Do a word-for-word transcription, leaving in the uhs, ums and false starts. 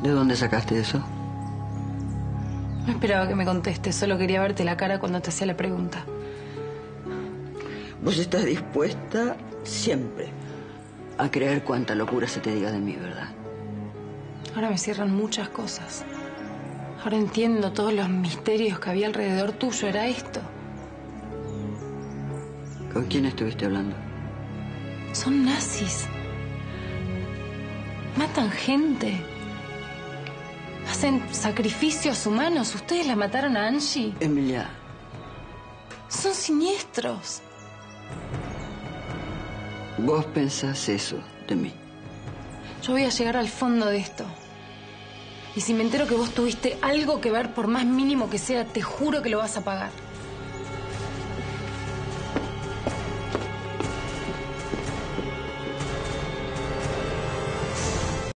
¿De dónde sacaste eso? No esperaba que me contestes, solo quería verte la cara cuando te hacía la pregunta. Vos estás dispuesta siempre a creer cuánta locura se te diga de mí, ¿verdad? Ahora me cierran muchas cosas. Ahora entiendo todos los misterios que había alrededor tuyo. Era esto. ¿Con quién estuviste hablando? Son nazis. Matan gente. Hacen sacrificios humanos. ¿Ustedes la mataron a Angie? Emilia. Son siniestros. Vos pensás eso de mí. Yo voy a llegar al fondo de esto. Y si me entero que vos tuviste algo que ver, por más mínimo que sea, te juro que lo vas a pagar.